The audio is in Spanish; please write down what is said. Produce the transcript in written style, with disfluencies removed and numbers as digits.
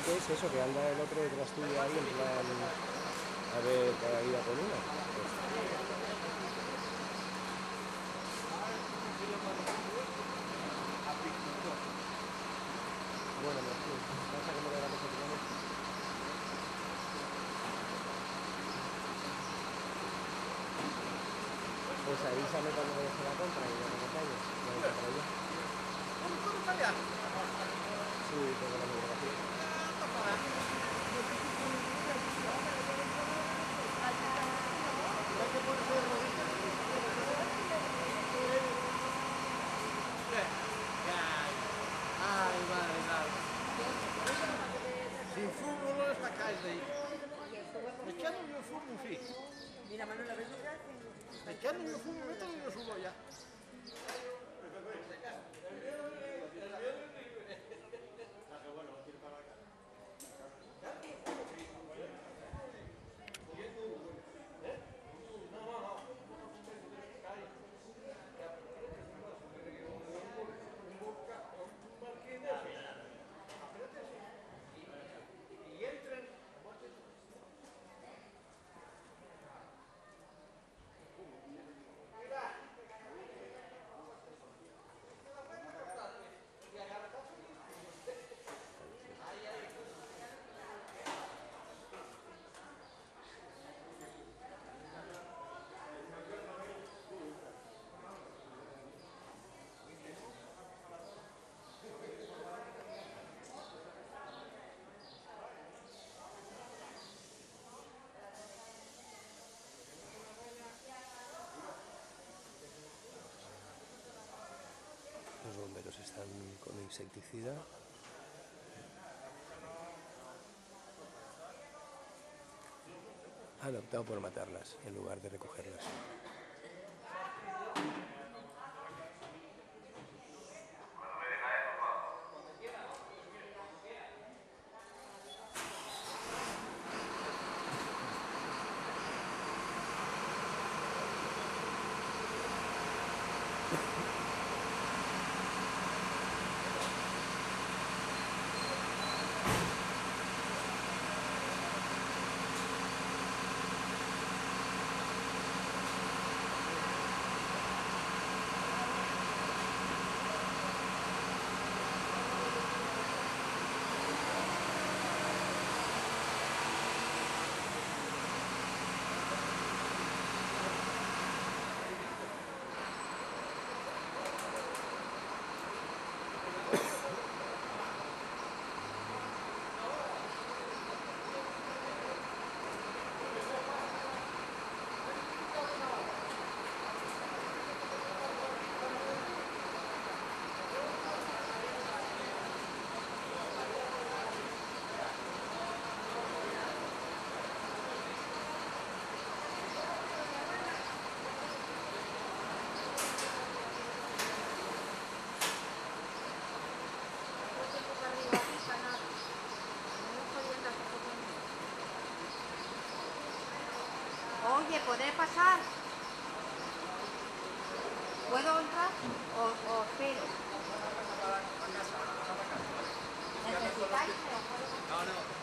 que es eso, que anda el otro detrás tuyo ahí en plan a ver cada día con una. Pues, bueno, Martín, pasa que me lo damos otra vez. Pues avísame cuando vayas a la compra y ya me acompañas. Vamos a para allá. Sí, tengo la migración. Ai, vale, vale. Sin fútbol esta casa aí. Echando o fumo, filho. Mira, Manuela, ¿ves lo que hacen? Echando o fumo, mételo no fumo ya. Los bomberos están con insecticida. Han optado por matarlas en lugar de recogerlas. Oye, ¿podré pasar? ¿Puedo entrar o espero? ¿Necesitáis? No, no.